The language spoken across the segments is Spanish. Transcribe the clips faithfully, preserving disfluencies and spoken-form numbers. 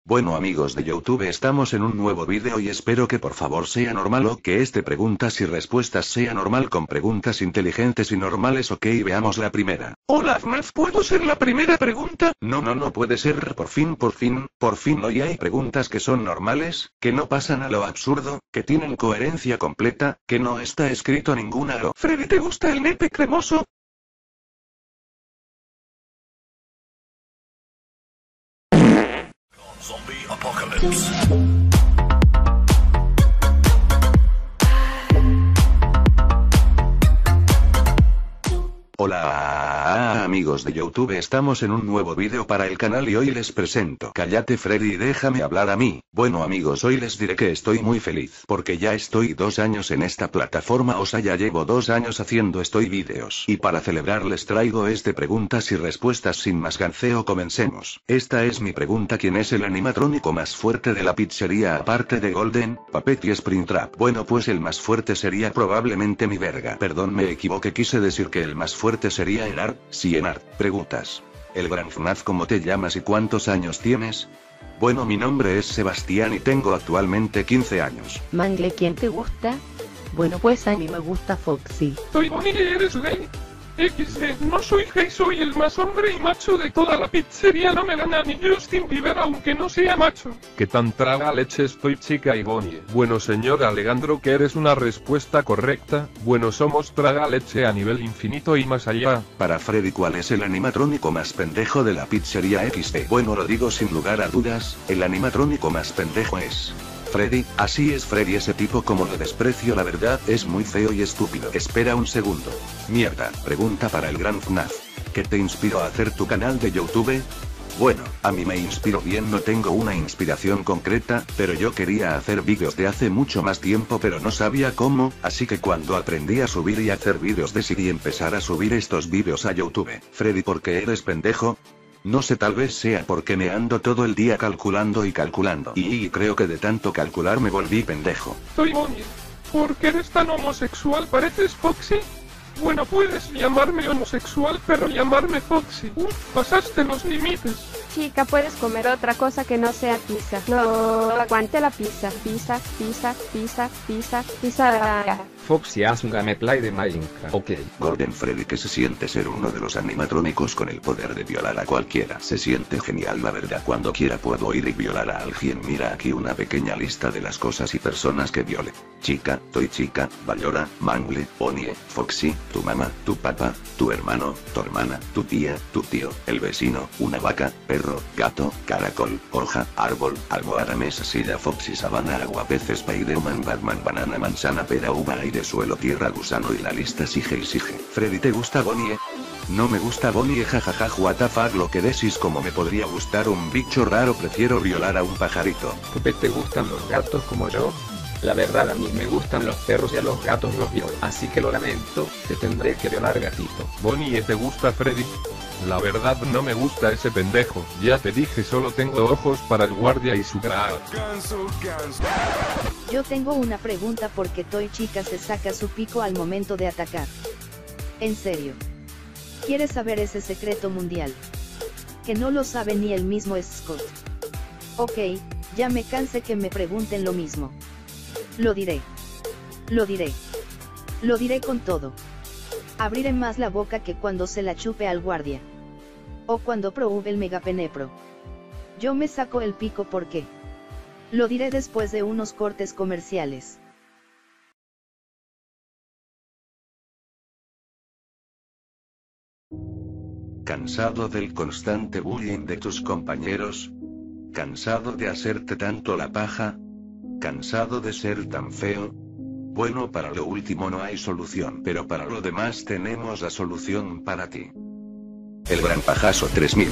Bueno amigos de YouTube, estamos en un nuevo vídeo y espero que por favor sea normal o que este preguntas y respuestas sea normal con preguntas inteligentes y normales. Ok, veamos la primera. Hola F NAF, ¿puedo ser la primera pregunta? No, no, no puede ser. Por fin, por fin, por fin hoy hay preguntas que son normales, que no pasan a lo absurdo, que tienen coherencia completa, que no está escrito ninguna o. Freddy, ¿te gusta el nepe cremoso? Zombie Apocalypse. Hola amigos de YouTube, estamos en un nuevo vídeo para el canal y hoy les presento. Cállate Freddy y déjame hablar a mí. Bueno amigos, hoy les diré que estoy muy feliz porque ya estoy dos años en esta plataforma, o sea ya llevo dos años haciendo estos vídeos. Y para celebrar les traigo este preguntas y respuestas. Sin más ganceo, comencemos. Esta es mi pregunta: ¿quién es el animatrónico más fuerte de la pizzería aparte de Golden, Puppet y Springtrap? Bueno, pues el más fuerte sería probablemente mi verga. Perdón, me equivoqué, quise decir que el más fuerte fuerte sería Enart. Sí, Enart. Preguntas. El gran F NAF, ¿cómo te llamas y cuántos años tienes? Bueno, mi nombre es Sebastián y tengo actualmente quince años. Mangle, ¿quién te gusta? Bueno, pues a mí me gusta Foxy. Soy Bonnie y eres gay. equis de, no soy gay, soy el más hombre y macho de toda la pizzería, no me gana ni Justin Bieber aunque no sea macho. ¿Qué tan traga leche estoy, chica y Bonnie? Bueno, señor Alejandro, que eres una respuesta correcta. Bueno, somos traga leche a nivel infinito y más allá. Para Freddy, ¿cuál es el animatrónico más pendejo de la pizzería equis de? Bueno, lo digo sin lugar a dudas, el animatrónico más pendejo es Freddy. Así es Freddy, ese tipo como lo desprecio, la verdad, es muy feo y estúpido. Espera un segundo. Mierda. Pregunta para el gran F NAF. ¿Qué te inspiró a hacer tu canal de YouTube? Bueno, a mí me inspiró bien, no tengo una inspiración concreta, pero yo quería hacer vídeos de hace mucho más tiempo pero no sabía cómo, así que cuando aprendí a subir y hacer vídeos decidí empezar a subir estos vídeos a YouTube. Freddy, ¿por qué eres pendejo? No sé, tal vez sea porque me ando todo el día calculando y calculando. Y, y creo que de tanto calcular me volví pendejo. Soy Bonnie. ¿Por qué eres tan homosexual? ¿Pareces Foxy? Bueno, puedes llamarme homosexual, pero llamarme Foxy. Uf, pasaste los límites. Chica, puedes comer otra cosa que no sea pizza. No, aguante la pizza. Pizza, pizza, pizza, pizza, pizza. Foxy, haz un gameplay de Minecraft. Ok. Golden Freddy, ¿qué se siente ser uno de los animatrónicos con el poder de violar a cualquiera? Se siente genial, la verdad. Cuando quiera puedo ir y violar a alguien. Mira aquí una pequeña lista de las cosas y personas que viole. Chica, Toy Chica, Ballora, Mangle, Bonnie, Foxy, tu mamá, tu papá, tu hermano, tu hermana, tu tía, tu tío, el vecino, una vaca, perro, gato, caracol, hoja, árbol, almohada, mesa, silla, Foxy, sabana, agua, pez, Spiderman, Batman, banana, manzana, pera, uva, aire, suelo, tierra, gusano, y la lista sigue y sigue. Freddy, ¿te gusta Bonnie? No me gusta Bonnie, jajaja, what the fuck, lo que decís, como me podría gustar un bicho raro, prefiero violar a un pajarito. Puppet, ¿te gustan los gatos como yo? La verdad, a mí me gustan los perros y a los gatos los violo, así que lo lamento, te tendré que violar, gatito. Bonnie, ¿te gusta Freddy? La verdad no me gusta ese pendejo, ya te dije, solo tengo ojos para el guardia y su cara. Yo tengo una pregunta, porque Toy Chica se saca su pico al momento de atacar. En serio. ¿Quieres saber ese secreto mundial? Que no lo sabe ni el mismo Scott. Ok, ya me cansé que me pregunten lo mismo. Lo diré. Lo diré. Lo diré con todo. Abriré más la boca que cuando se la chupe al guardia. O cuando probe el megapenepro. Yo me saco el pico porque. Lo diré después de unos cortes comerciales. ¿Cansado del constante bullying de tus compañeros? ¿Cansado de hacerte tanto la paja? ¿Cansado de ser tan feo? Bueno, para lo último no hay solución, pero para lo demás tenemos la solución para ti. El Gran Pajazo tres mil.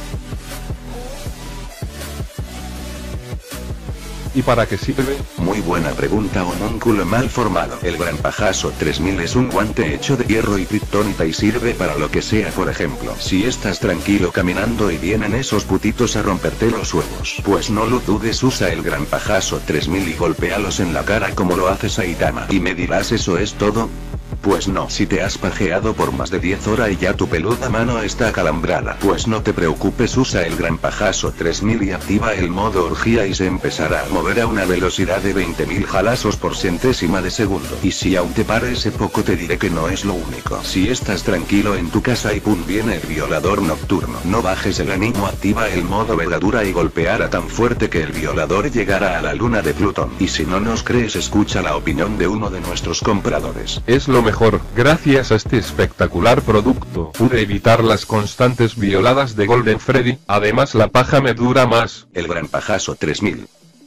¿Y para qué sirve? Muy buena pregunta, homúnculo mal formado. El Gran Pajazo tres mil es un guante hecho de hierro y kriptonita y sirve para lo que sea. Por ejemplo, si estás tranquilo caminando y vienen esos putitos a romperte los huevos, pues no lo dudes, usa el Gran Pajazo tres mil y golpéalos en la cara como lo hace Saitama. Y me dirás, ¿eso es todo? Pues no, si te has pajeado por más de diez horas y ya tu peluda mano está acalambrada, pues no te preocupes, usa el gran pajazo tres mil y activa el modo orgía y se empezará a mover a una velocidad de veinte mil jalazos por centésima de segundo. Y si aún te parece poco, te diré que no es lo único. Si estás tranquilo en tu casa y pum viene el violador nocturno, no bajes el ánimo, activa el modo veladura y golpeará tan fuerte que el violador llegará a la luna de Plutón. Y si no nos crees, escucha la opinión de uno de nuestros compradores. Es lo mejor. Gracias a este espectacular producto, pude evitar las constantes violadas de Golden Freddy, además la paja me dura más. El gran pajazo tres mil.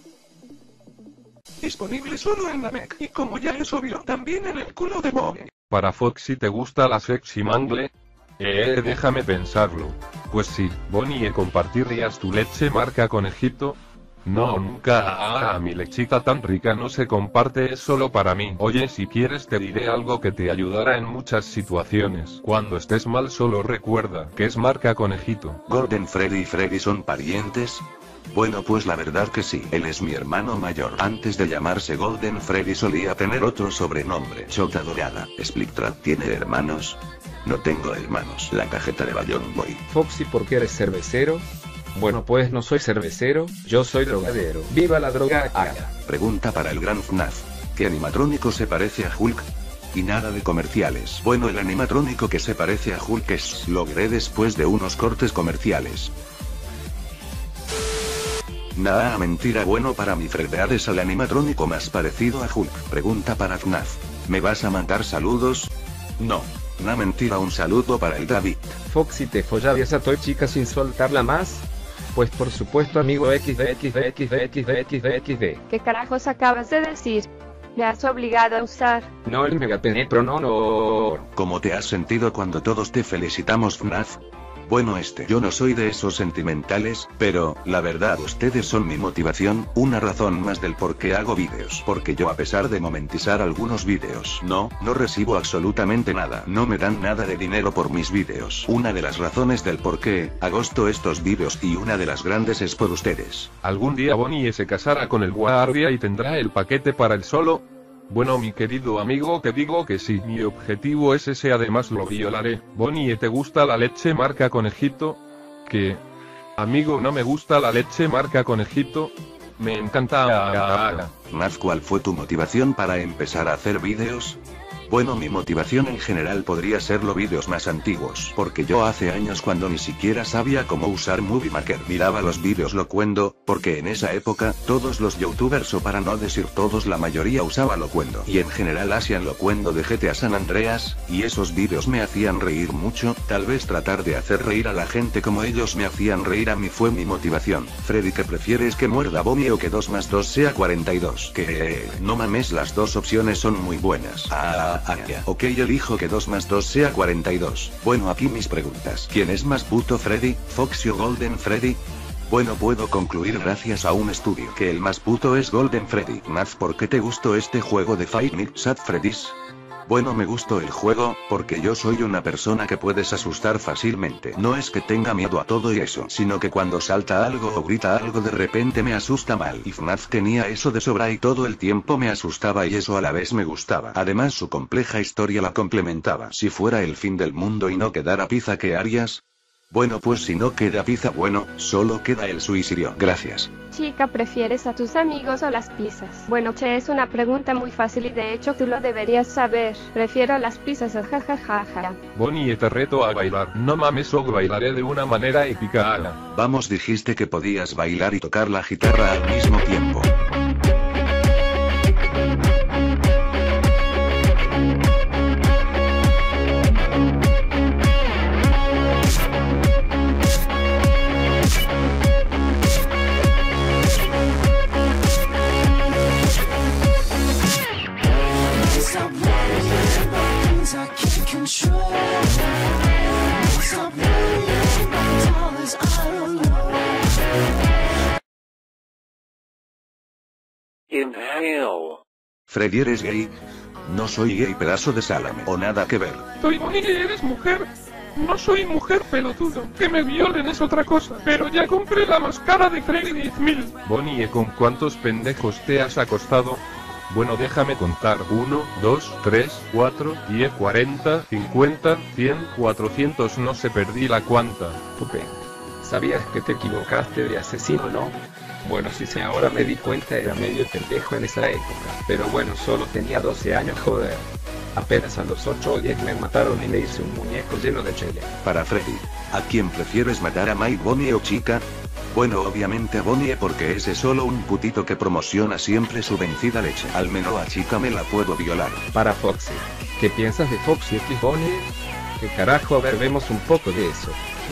Disponible solo en la Mec, y como ya es obvio, también en el culo de Bonnie. Para Foxy, ¿te gusta la sexy mangle? Eh, déjame pensarlo. Pues sí, Bonnie, ¿compartirías tu leche marca conejito? No, nunca. Ah, ah, mi lechita tan rica no se comparte, es solo para mí. Oye, si quieres te diré algo que te ayudará en muchas situaciones. Cuando estés mal, solo recuerda que es marca conejito. ¿Golden Freddy y Freddy son parientes? Bueno, pues la verdad que sí, él es mi hermano mayor. Antes de llamarse Golden Freddy solía tener otro sobrenombre, Chota Dorada. ¿Splictrap tiene hermanos? No tengo hermanos. La cajeta de Bayón Boy. Foxy, ¿por qué eres cervecero? Bueno, pues no soy cervecero, yo soy drogadero. ¡Viva la droga! Ah. Pregunta para el gran F NAF. ¿Qué animatrónico se parece a Hulk? Y nada de comerciales. Bueno, el animatrónico que se parece a Hulk es lo veré después de unos cortes comerciales. Nah, mentira. Bueno, para mi Fredbear es el animatrónico más parecido a Hulk. Pregunta para F NAF. ¿Me vas a mandar saludos? No. Nah, mentira. Un saludo para el David. Foxy, ¿te follarías a Toy Chica sin soltarla más? Pues por supuesto, amigo. X D X D X D X D X D X D. ¿Qué carajos acabas de decir? Me has obligado a usar. No, el megapenetro, no, no. ¿Cómo te has sentido cuando todos te felicitamos, F NAF? Bueno, este, yo no soy de esos sentimentales, pero, la verdad, ustedes son mi motivación, una razón más del por qué hago vídeos. Porque yo, a pesar de momentizar algunos vídeos, no, no recibo absolutamente nada. No me dan nada de dinero por mis vídeos. Una de las razones del por qué hago estos vídeos, y una de las grandes, es por ustedes. ¿Algún día Bonnie se casará con el guardia y tendrá el paquete para él solo? Bueno, mi querido amigo, que digo que sí, mi objetivo es ese, además lo violaré. Bonnie, ¿te gusta la leche marca conejito? ¿Qué? Amigo, no me gusta la leche marca conejito. Me encanta. Naf, ¿cuál fue tu motivación para empezar a hacer vídeos? Bueno, mi motivación en general podría ser los vídeos más antiguos, porque yo hace años, cuando ni siquiera sabía cómo usar Movie Maker, miraba los vídeos Locuendo, porque en esa época, todos los youtubers, o para no decir todos, la mayoría usaba Locuendo, y en general hacían Locuendo de G T A San Andreas, y esos vídeos me hacían reír mucho. Tal vez tratar de hacer reír a la gente como ellos me hacían reír a mí fue mi motivación. Freddy, ¿qué prefieres, que muerda Bonnie o que dos más dos sea cuarenta y dos? Que no mames, las dos opciones son muy buenas. Ah, ah, ya. Ok, elijo que dos más dos sea cuarenta y dos. Bueno, aquí mis preguntas. ¿Quién es más puto, Freddy, Foxy o Golden Freddy? Bueno, puedo concluir gracias a un estudio que el más puto es Golden Freddy. Naf, ¿por qué te gustó este juego de Five Nights at Freddy's? Bueno, me gustó el juego, porque yo soy una persona que puedes asustar fácilmente. No es que tenga miedo a todo y eso, sino que cuando salta algo o grita algo de repente me asusta mal. Y F NAF tenía eso de sobra y todo el tiempo me asustaba, y eso a la vez me gustaba. Además, su compleja historia la complementaba. Si fuera el fin del mundo y no quedara pizza, ¿qué harías? Bueno, pues si no queda pizza, bueno, solo queda el suicidio. Gracias. Chica, ¿prefieres a tus amigos o las pizzas? Bueno, che, es una pregunta muy fácil y de hecho tú lo deberías saber. Prefiero las pizzas, jajajaja. Bonnie, te reto a bailar. No mames, o bailaré de una manera épica. Vamos, dijiste que podías bailar y tocar la guitarra al mismo tiempo. Inhale. Freddy, ¿eres gay? No soy gay, pedazo de salame. O nada que ver. Soy Bonnie y eres mujer. No soy mujer, pelotudo. Que me violen es otra cosa. Pero ya compré la máscara de Freddy diez mil. Bonnie, ¿con cuántos pendejos te has acostado? Bueno, déjame contar. uno, dos, tres, cuatro, diez, cuarenta, cincuenta, cien, cuatrocientos, no se perdí la cuenta. Pupe, ¿sabías que te equivocaste de asesino, no? Bueno, si sí, ahora me di cuenta, era medio pendejo en esa época. Pero bueno, solo tenía doce años, joder. Apenas a los ocho o diez me mataron y me hice un muñeco lleno de chile. Para Freddy, ¿a quién prefieres matar, a Mike, Bonnie o Chica? Bueno, obviamente a Bonnie, porque ese es solo un putito que promociona siempre su vencida leche. Al menos a Chica me la puedo violar. Para Foxy, ¿qué piensas de Foxy y Bonnie? ¿Qué carajo? A ver, vemos un poco de eso.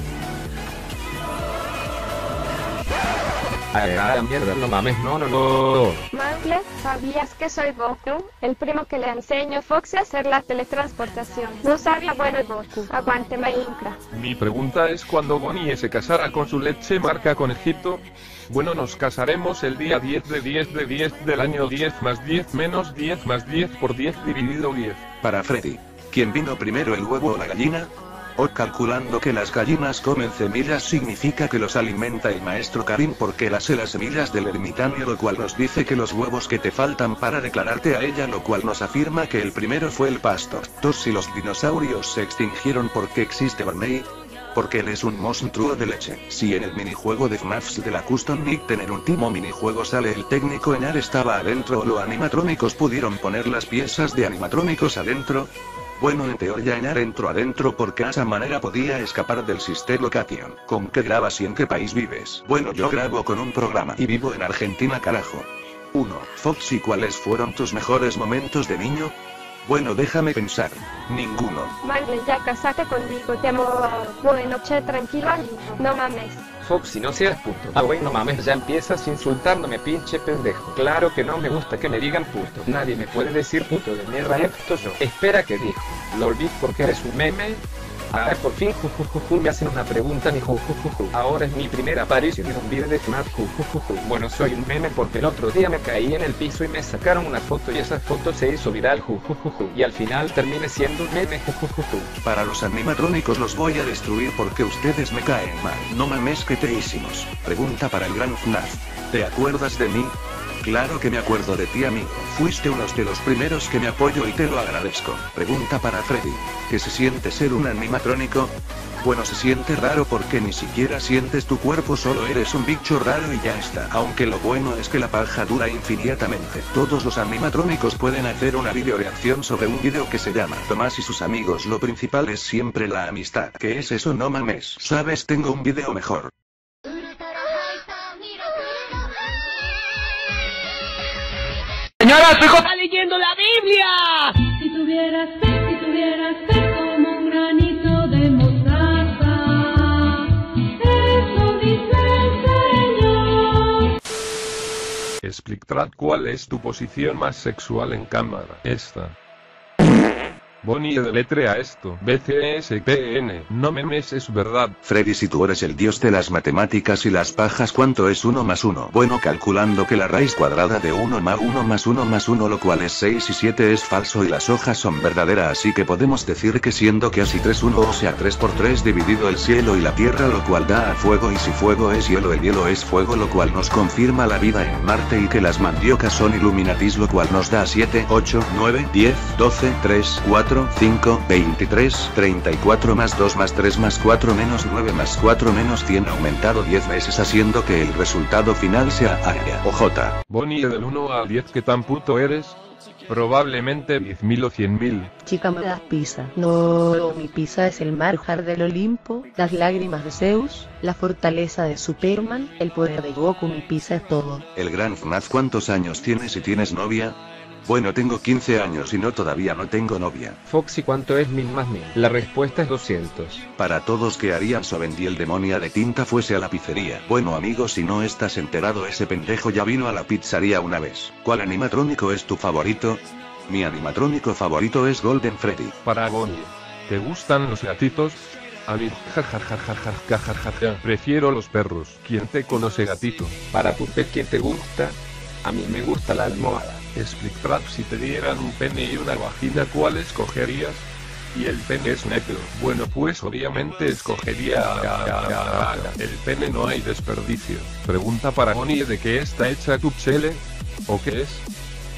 Ay, a la mierda, no mames, no, no, no. Mangle, ¿sabías que soy Goku? El primo que le enseñó a Foxy a hacer la teletransportación. No sabía, bueno, Goku. Aguante Minecraft. Mi pregunta es, cuando Bonnie se casara con su leche marca con Egipto. Bueno, nos casaremos el día diez de diez de diez del año diez más diez menos diez más diez por diez dividido diez. Para Freddy, ¿quién vino primero, el huevo o la gallina? O calculando que las gallinas comen semillas significa que los alimenta el maestro Karim, porque las las semillas del ermitaño, lo cual nos dice que los huevos que te faltan para declararte a ella, lo cual nos afirma que el primero fue el pastor. Dos, si los dinosaurios se extinguieron, porque existe Barney, porque él es un monstruo de leche. Si en el minijuego de F NAFs de la Custom Nick tener un último minijuego sale el técnico Enar estaba adentro, o los animatrónicos pudieron poner las piezas de animatrónicos adentro. Bueno, en teoría Enar entró adentro porque a esa manera podía escapar del Sister Location. ¿Con qué grabas y en qué país vives? Bueno, yo grabo con un programa y vivo en Argentina, carajo. uno. Foxy, ¿cuáles fueron tus mejores momentos de niño? Bueno, déjame pensar. Ninguno. Mangle, ya casate conmigo, te amo. Bueno, che, tranquilo, amigo. No mames. Foxy, no seas puto. Ah, güey, no mames, ya empiezas insultándome, pinche pendejo. Claro que no me gusta que me digan puto. Nadie me puede decir puto de mierda, esto yo. Espera, ¿qué dijo? ¿Lo olvidé porque eres un meme? Ah, por fin, jujujuju, me hacen una pregunta, mi jujujuju. Ahora es mi primera aparición en un video de F NAF, jujujuju. Bueno, soy un meme porque el otro día me caí en el piso y me sacaron una foto y esa foto se hizo viral, jujujuju. Y al final terminé siendo un meme, jujujuju. Para los animatrónicos los voy a destruir porque ustedes me caen mal. No mames, que te hicimos. Pregunta para el gran F NAF. ¿Te acuerdas de mí? Claro que me acuerdo de ti, amigo. Fuiste uno de los primeros que me apoyo y te lo agradezco. Pregunta para Freddy. ¿Qué se siente ser un animatrónico? Bueno, se siente raro porque ni siquiera sientes tu cuerpo, solo eres un bicho raro y ya está. Aunque lo bueno es que la paja dura infinitamente. Todos los animatrónicos pueden hacer una videoreacción sobre un video que se llama Tomás y sus amigos. Lo principal es siempre la amistad. ¿Qué es eso? No mames. ¿Sabes? Tengo un video mejor. Señora, su hijo está leyendo la Biblia. Si tuvieras fe, si tuvieras fe como un granito de mostaza, eso dice el Señor. Explicar cuál es tu posición más sexual en cámara. Esta. Bonnie deletrea esto. B C S P N. No memes, es verdad. Freddy, si tú eres el dios de las matemáticas y las pajas, ¿cuánto es uno más uno? Bueno, calculando que la raíz cuadrada de uno más uno más uno más uno, lo cual es seis y siete, es falso y las hojas son verdaderas, así que podemos decir que siendo que así tres uno, o sea tres por tres dividido el cielo y la tierra, lo cual da a fuego, y si fuego es hielo, el hielo es fuego, lo cual nos confirma la vida en Marte, y que las mandiocas son Illuminatis, lo cual nos da siete, ocho, nueve, diez, doce, tres, cuatro, cinco, veintitrés, treinta y cuatro más dos más tres más cuatro menos nueve más cuatro menos cien aumentado diez veces, haciendo que el resultado final sea A o J. Bonnie, del uno al diez, ¿qué tan puto eres? Probablemente diez mil o cien mil. Chica, me das pizza. No, mi pizza es el manjar del Olimpo, las lágrimas de Zeus, la fortaleza de Superman, el poder de Goku. Mi pizza es todo. El gran F NAF, ¿cuántos años tienes y tienes novia? Bueno, tengo quince años y no, todavía no tengo novia. Foxy, ¿cuánto es mil más mil? La respuesta es doscientos. Para todos que harían so vendí el demonio de tinta fuese a la pizzería. Bueno, amigos, si no estás enterado, ese pendejo ya vino a la pizzería una vez. ¿Cuál animatrónico es tu favorito? Mi animatrónico favorito es Golden Freddy. Para Bonnie, ¿te gustan los gatitos? A mí, jajajajajajajajaja, prefiero los perros. ¿Quién te conoce, gatito? Para Pupe, ¿quién te gusta? A mí me gusta la almohada. Explicar, si te dieran un pene y una vagina, ¿cuál escogerías? Y el pene es negro. Bueno, pues obviamente escogería el pene, no hay desperdicio. Pregunta para Bonnie, ¿de qué está hecha tu chele? ¿O qué es?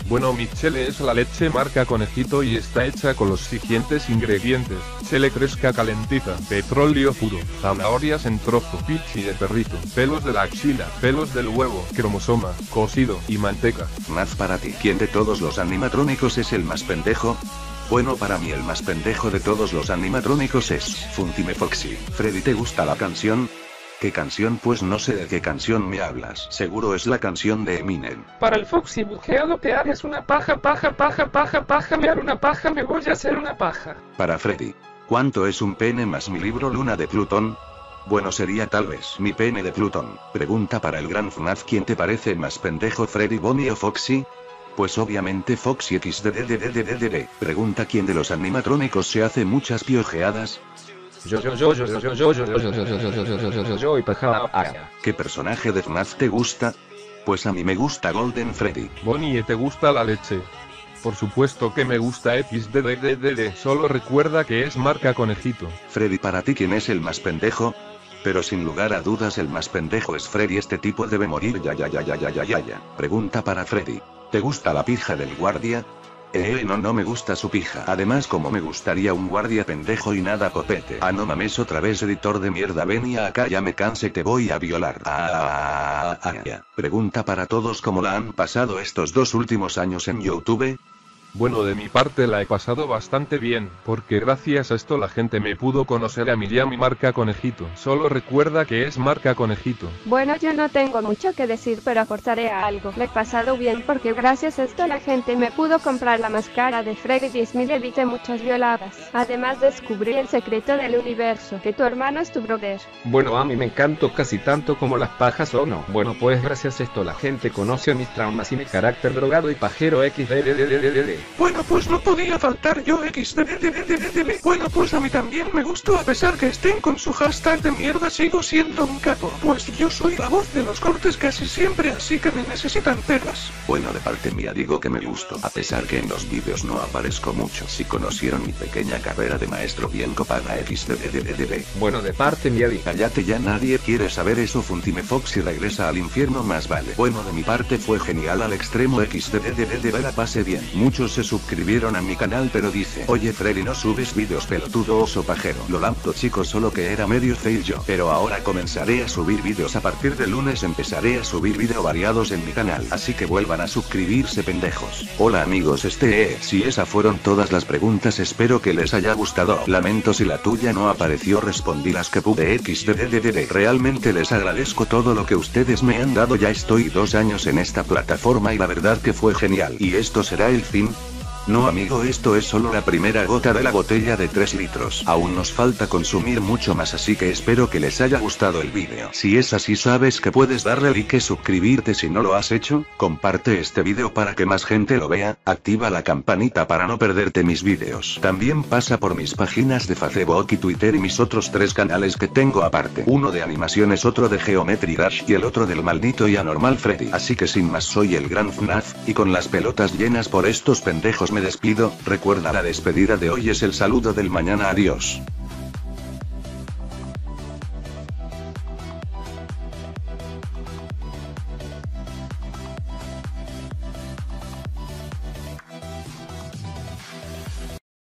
Bueno, mi chele es la leche marca Conejito y está hecha con los siguientes ingredientes: chele fresca calentita, petróleo puro, zanahorias en trozo, pichi de perrito, pelos de la axila, pelos del huevo, cromosoma, cocido y manteca. Más para ti. ¿Quién de todos los animatrónicos es el más pendejo? Bueno, para mí el más pendejo de todos los animatrónicos es Funtime Foxy. Freddy, ¿te gusta la canción? ¿Qué canción? Pues no sé de qué canción me hablas. Seguro es la canción de Eminem. Para el Foxy bujeado que hagas una paja, paja, paja, paja, paja, me haré una paja, me voy a hacer una paja. Para Freddy, ¿cuánto es un pene más mi libro Luna de Plutón? Bueno, sería tal vez mi pene de Plutón. Pregunta para el gran F NAF: ¿quién te parece más pendejo, Freddy, Bonnie o Foxy? Pues obviamente Foxy equis de de de de de de de. Pregunta: ¿quién de los animatrónicos se hace muchas piojeadas? Yo, yo, yo, yo, yo, yo, yo, yo, yo, yo, yo, yo, yo, yo, yo, yo, yo, y paja. ¿Qué personaje de F NAF te gusta? Pues a mí me gusta Golden Freddy. Bonnie, ¿te gusta la leche? Por supuesto que me gusta equis de de de de de, solo recuerda que es marca Conejito. Freddy, para ti, ¿quién es el más pendejo? Pero sin lugar a dudas el más pendejo es Freddy, este tipo debe morir ya ya ya ya ya ya ya ya. Pregunta para Freddy: ¿te gusta la pija del guardia? Eh, no, no me gusta su pija. Además, como me gustaría un guardia pendejo y nada copete. Ah, no mames, otra vez, editor de mierda, ven acá, ya me cansé, te voy a violar. Ah, ah, ah, ah. Pregunta para todos: ¿cómo la han pasado estos dos últimos años en YouTube? Bueno, de mi parte la he pasado bastante bien, porque gracias a esto la gente me pudo conocer a mí y a mi marca Conejito. Solo recuerda que es marca Conejito. Bueno, yo no tengo mucho que decir, pero aportaré algo. Le he pasado bien porque gracias a esto la gente me pudo comprar la máscara de Freddy diez mil y evité muchas violadas. Además descubrí el secreto del universo, que tu hermano es tu brother. Bueno, a mí me encantó casi tanto como las pajas, ¿o no? Bueno, pues gracias a esto la gente conoce mis traumas y mi carácter drogado y pajero equis de de de de de de. Bueno, pues no podía faltar yo equis de de de de de de de. Bueno, pues a mí también me gustó, a pesar que estén con su hashtag de mierda, sigo siendo un capo. Pues yo soy la voz de los cortes casi siempre, así que me necesitan pegas. Bueno, de parte mía digo que me gustó, a pesar que en los vídeos no aparezco mucho. Si conocieron mi pequeña carrera de maestro bien copada equis de de de de de. Bueno, de parte mía di. Cállate ya, nadie quiere saber eso. Funtime Foxy regresa al infierno, más vale. Bueno, de mi parte fue genial al extremo, equis de de de de de, la pasé bien. Muchos se suscribieron a mi canal, pero dice: oye Freddy, no subes vídeos, pelotudo oso pajero. Lo lamento chicos, solo que era medio fail yo. Pero ahora comenzaré a subir vídeos, a partir de lunes empezaré a subir vídeos variados en mi canal, así que vuelvan a suscribirse, pendejos. Hola amigos, este es. Si esas fueron todas las preguntas, espero que les haya gustado. Lamento si la tuya no apareció, respondí las que pude equis de de de de de. Realmente les agradezco todo lo que ustedes me han dado, ya estoy dos años en esta plataforma y la verdad que fue genial. ¿Y esto será el fin? No amigo, esto es solo la primera gota de la botella de tres litros. Aún nos falta consumir mucho más, así que espero que les haya gustado el vídeo. Si es así, sabes que puedes darle like y suscribirte si no lo has hecho. Comparte este vídeo para que más gente lo vea. Activa la campanita para no perderte mis vídeos. También pasa por mis páginas de Facebook y Twitter y mis otros tres canales que tengo aparte. Uno de animaciones, otro de Geometry Dash y el otro del maldito y anormal Freddy. Así que sin más, soy el gran F NAF, y con las pelotas llenas por estos pendejos me despido. Recuerda, la despedida de hoy es el saludo del mañana. Adiós.